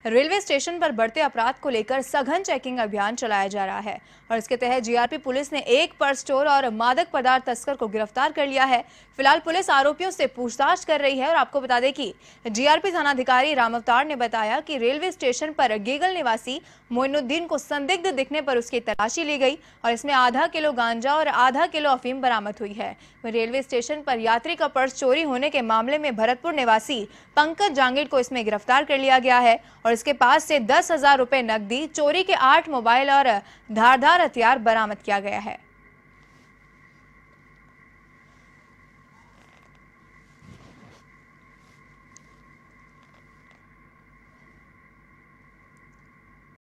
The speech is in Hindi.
रेलवे स्टेशन पर बढ़ते अपराध को लेकर सघन चेकिंग अभियान चलाया जा रहा है और इसके तहत जीआरपी पुलिस ने एक पर्स चोर और मादक पदार्थ तस्कर को गिरफ्तार कर लिया है। फिलहाल पुलिस आरोपियों से पूछताछ कर रही है और आपको बता दें कि जीआरपी थानाधिकारी राम अवतार ने बताया कि रेलवे स्टेशन पर गेगल निवासी मोइनुद्दीन को संदिग्ध दिखने पर उसकी तलाशी ली गई और इसमें आधा किलो गांजा और आधा किलो अफीम बरामद हुई है। रेलवे स्टेशन पर यात्री का पर्स चोरी होने के मामले में भरतपुर निवासी पंकज जांगिड़ को इसमें गिरफ्तार कर लिया गया है और इसके पास से 10,000 रुपए नकदी, चोरी के 8 मोबाइल और धारदार हथियार बरामद किया गया है।